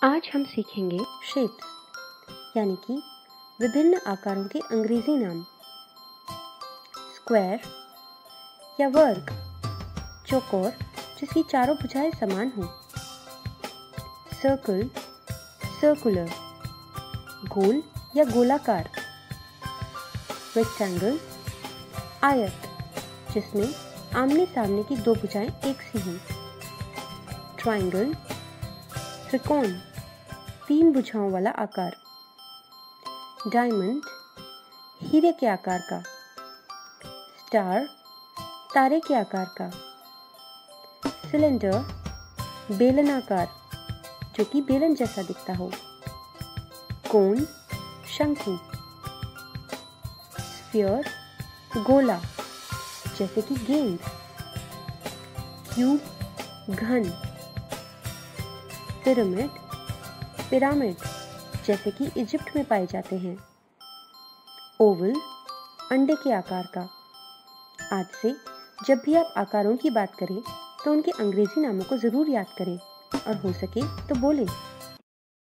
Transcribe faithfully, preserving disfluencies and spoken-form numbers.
आज हम सीखेंगे शेप्स यानी कि विभिन्न आकारों के अंग्रेजी नाम। स्क्वायर या वर्ग, चौकोर जिसकी चारों भुजाएं समान हों। सर्कल, सर्कुलर, गोल या गोलाकार। रेक्टेंगल, आयत जिसमें आमने सामने की दो भुजाएं एक सी हों। ट्रायंगल, त्रिकोण, तीन भुजाओं वाला आकार। डायमंड, हीरे के आकार का। स्टार, तारे के आकार का। सिलेंडर, बेलनाकार जो कि बेलन जैसा दिखता हो। कोन, शंकु। स्फीयर, गोला जैसे कि गेंद। क्यूब, घन। पिरामिड, पिरामिड जैसे कि इजिप्ट में पाए जाते हैं। ओवल, अंडे के आकार का। आज से जब भी आप आकारों की बात करें तो उनके अंग्रेजी नामों को जरूर याद करें और हो सके तो बोलें।